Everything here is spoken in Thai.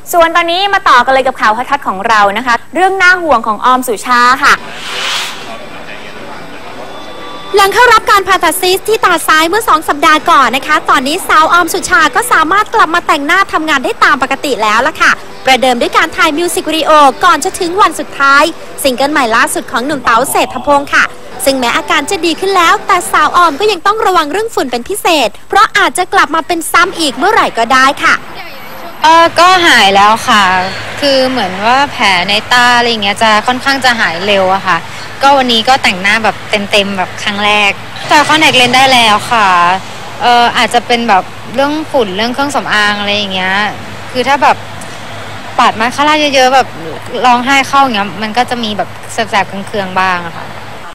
ส่วนตอนนี้มาต่อกันเลยกับข่าวฮอตๆของเรานะคะเรื่องน่าห่วงของออมสุชาค่ะหลังเข้ารับการผ่าตัดซิสที่ตาซ้ายเมื่อ2 สัปดาห์ก่อนนะคะตอนนี้สาวออมสุชาก็สามารถกลับมาแต่งหน้าทำงานได้ตามปกติแล้วล่ะค่ะประเดิมด้วยการถ่ายมิวสิกวิดีโอก่อนจะถึงวันสุดท้ายซิงเกิลใหม่ล่าสุดของหนุ่มเต๋าเศรษฐพงศ์ค่ะซึ่งแม้อาการจะดีขึ้นแล้วแต่สาวออมก็ยังต้องระวังเรื่องฝุ่นเป็นพิเศษเพราะอาจจะกลับมาเป็นซ้ำอีกเมื่อไหร่ก็ได้ค่ะก็หายแล้วค่ะคือเหมือนว่าแผลในตาอะไรอย่างเงี้ยจะค่อนข้างจะหายเร็วอะค่ะก็วันนี้ก็แต่งหน้าแบบเต็มแบบครั้งแรกแต่คอนแทคเลนส์ได้แล้วค่ะอาจจะเป็นแบบเรื่องฝุ่นเรื่องเครื่องสำอางอะไรอย่างเงี้ยคือถ้าแบบปาดมาคาร่าเยอะๆแบบร้องไห้เข้าอย่างเงี้ยมันก็จะมีแบบแสบๆเคืองๆบ้างอะค่ะ